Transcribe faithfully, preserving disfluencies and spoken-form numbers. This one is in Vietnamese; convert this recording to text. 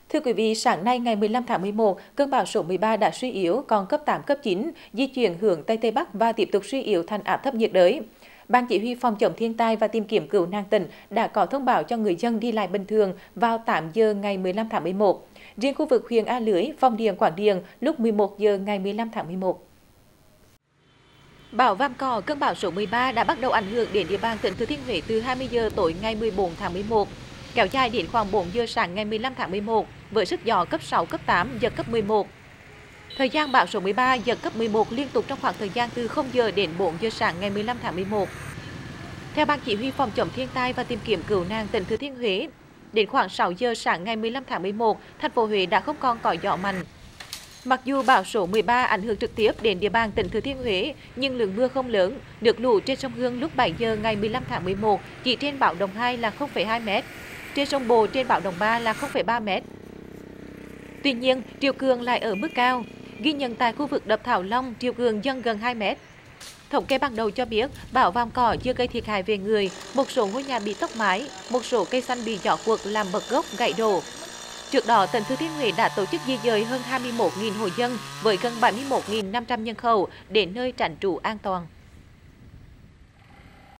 Thưa quý vị, sáng nay ngày mười lăm tháng mười một, cơn bão số mười ba đã suy yếu còn cấp tám, cấp chín, di chuyển hướng Tây Tây Bắc và tiếp tục suy yếu thành áp thấp nhiệt đới. Ban Chỉ huy Phòng chống thiên tai và tìm kiếm cứu nạn tỉnh đã có thông báo cho người dân đi lại bình thường vào tám giờ ngày mười lăm tháng mười một. Riêng khu vực huyện A Lưới, Phong Điền, Quảng Điền lúc mười một giờ ngày mười lăm tháng mười một. Bão Vàm Cỏ, cơn bão số mười ba đã bắt đầu ảnh hưởng đến địa bàn tỉnh Thừa Thiên Huế từ hai mươi giờ tối ngày mười bốn tháng mười một, kéo dài đến khoảng bốn giờ sáng ngày mười lăm tháng mười một với sức gió cấp sáu, cấp tám, giật cấp mười một. Thời gian bão số mười ba giật cấp mười một liên tục trong khoảng thời gian từ không giờ đến bốn giờ sáng ngày mười lăm tháng mười một. Theo Ban Chỉ huy Phòng chống thiên tai và tìm kiếm cứu nạn tỉnh Thừa Thiên Huế, đến khoảng sáu giờ sáng ngày mười lăm tháng mười một, thành phố Huế đã không còn có gió mạnh. Mặc dù bão số mười ba ảnh hưởng trực tiếp đến địa bàn tỉnh Thừa Thiên Huế, nhưng lượng mưa không lớn, nước lũ trên sông Hương lúc bảy giờ ngày mười lăm tháng mười một chỉ trên báo động hai là không phẩy hai mét, trên sông Bồ trên báo động ba là không phẩy ba mét. Tuy nhiên, triều cường lại ở mức cao, ghi nhận tại khu vực đập Thảo Long, triều cường dâng gần hai mét. Thống kê ban đầu cho biết, bão Vàm Cỏ chưa gây thiệt hại về người, một số ngôi nhà bị tốc mái, một số cây xanh bị gió quật làm bật gốc, gãy đổ. Trước đó, tỉnh Thừa Thiên Huế đã tổ chức di dời hơn hai mươi mốt nghìn hộ dân với gần bảy mươi mốt nghìn năm trăm nhân khẩu đến nơi tránh trú an toàn.